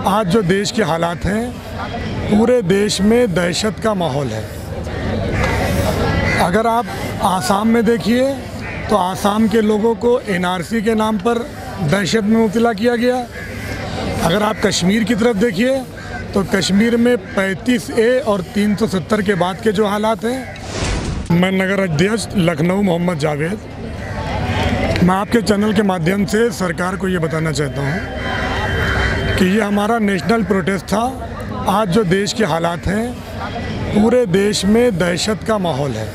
आज जो देश के हालात हैं, पूरे देश में दहशत का माहौल है। अगर आप आसाम में देखिए तो आसाम के लोगों को एनआरसी के नाम पर दहशत में मुब्तला किया गया। अगर आप कश्मीर की तरफ देखिए तो कश्मीर में 35A और 370 के बाद के जो हालात हैं। मैं नगर अध्यक्ष लखनऊ मोहम्मद जावेद, मैं आपके चैनल के माध्यम से सरकार को ये बताना चाहता हूँ कि ये हमारा नेशनल प्रोटेस्ट था। आज जो देश के हालात हैं, पूरे देश में दहशत का माहौल है।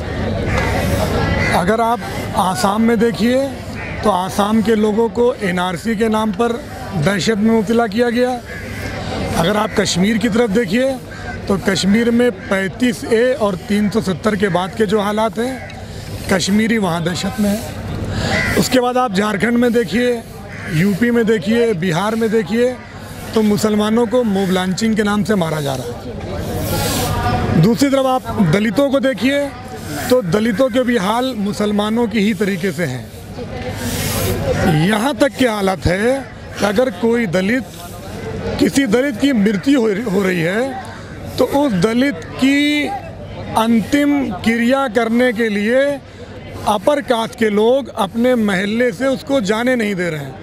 अगर आप आसाम में देखिए तो आसाम के लोगों को एनआरसी के नाम पर दहशत में मुब्तला किया गया। अगर आप कश्मीर की तरफ देखिए तो कश्मीर में 35A और 370 के बाद के जो हालात हैं, कश्मीरी वहाँ दहशत में है। उसके बाद आप झारखंड में देखिए, यूपी में देखिए, बिहार में देखिए तो मुसलमानों को मोब लॉन्चिंग के नाम से मारा जा रहा है। दूसरी तरफ आप दलितों को देखिए तो दलितों के भी हाल मुसलमानों की ही तरीके से हैं। यहाँ तक के हालत है कि अगर कोई दलित, किसी दलित की मृत्यु हो रही है तो उस दलित की अंतिम क्रिया करने के लिए अपर कास्ट के लोग अपने महल्ले से उसको जाने नहीं दे रहे हैं।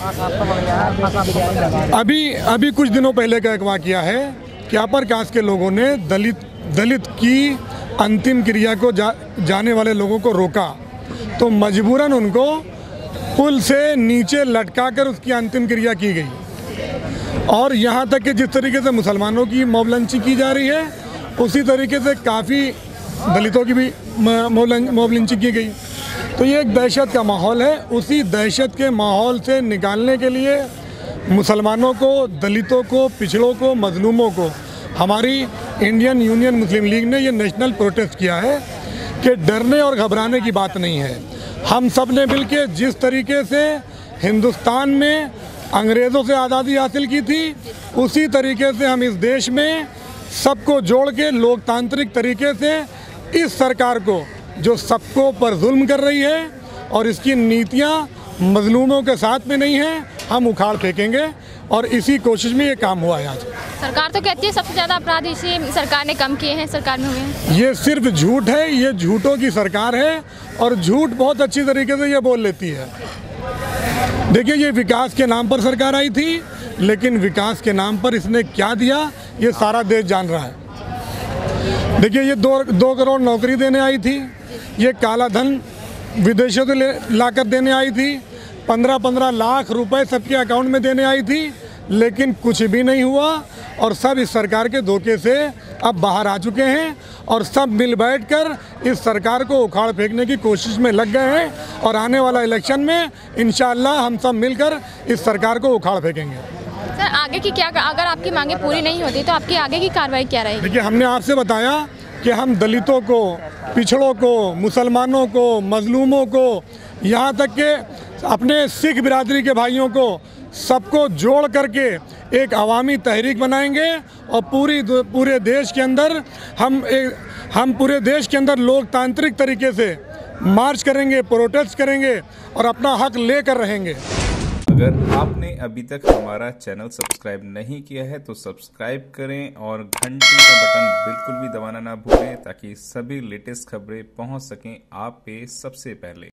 अभी कुछ दिनों पहले का एक वाक़या है कि अपर कास्ट के लोगों ने दलित की अंतिम क्रिया को जाने वाले लोगों को रोका, तो मजबूरन उनको पुल से नीचे लटका कर उसकी अंतिम क्रिया की गई। और यहाँ तक कि जिस तरीके से मुसलमानों की मोब लॉन्चिंग की जा रही है, उसी तरीके से काफ़ी दलितों की भी मोब लॉन्चिंग की गई। तो ये एक दहशत का माहौल है। उसी दहशत के माहौल से निकालने के लिए मुसलमानों को, दलितों को, पिछड़ों को, मजलूमों को हमारी इंडियन यूनियन मुस्लिम लीग ने ये नेशनल प्रोटेस्ट किया है कि डरने और घबराने की बात नहीं है। हम सब ने मिलकर जिस तरीके से हिंदुस्तान में अंग्रेज़ों से आज़ादी हासिल की थी, उसी तरीके से हम इस देश में सबको जोड़ के लोकतांत्रिक तरीके से इस सरकार को, जो सबको पर जुल्म कर रही है और इसकी नीतियाँ मजलूमों के साथ में नहीं हैं, हम उखाड़ फेंकेंगे। और इसी कोशिश में ये काम हुआ है। आज सरकार तो कहती है सबसे ज़्यादा अपराध इसी सरकार ने कम किए हैं, सरकार में हुए हैं। ये सिर्फ झूठ है, ये झूठों की सरकार है और झूठ बहुत अच्छी तरीके से ये बोल लेती है। देखिए, ये विकास के नाम पर सरकार आई थी, लेकिन विकास के नाम पर इसने क्या दिया ये सारा देश जान रहा है। देखिए, ये 2 करोड़ नौकरी देने आई थी, ये काला धन विदेशों से लाकर देने आई थी, 15-15 लाख रुपए सबके अकाउंट में देने आई थी, लेकिन कुछ भी नहीं हुआ। और सब इस सरकार के धोखे से अब बाहर आ चुके हैं और सब मिल बैठकर इस सरकार को उखाड़ फेंकने की कोशिश में लग गए हैं। और आने वाला इलेक्शन में इंशाअल्लाह हम सब मिलकर इस सरकार को उखाड़ फेंकेंगे। सर, आगे की क्या, अगर आपकी मांगे पूरी नहीं होती तो आपकी आगे की कार्रवाई क्या रहेगी? देखिए, हमने आपसे बताया कि हम दलितों को, पिछड़ों को, मुसलमानों को, मजलूमों को, यहाँ तक के अपने सिख बिरादरी के भाइयों को, सबको जोड़ करके एक अवामी तहरीक बनाएंगे और पूरे देश के अंदर हम पूरे देश के अंदर लोकतांत्रिक तरीके से मार्च करेंगे, प्रोटेस्ट करेंगे और अपना हक लेकर रहेंगे। अगर आपने अभी तक हमारा चैनल सब्सक्राइब नहीं किया है तो सब्सक्राइब करें और घंटी का बटन बिल्कुल भी दबाना ना भूलें, ताकि सभी लेटेस्ट खबरें पहुंच सकें आप पे सबसे पहले।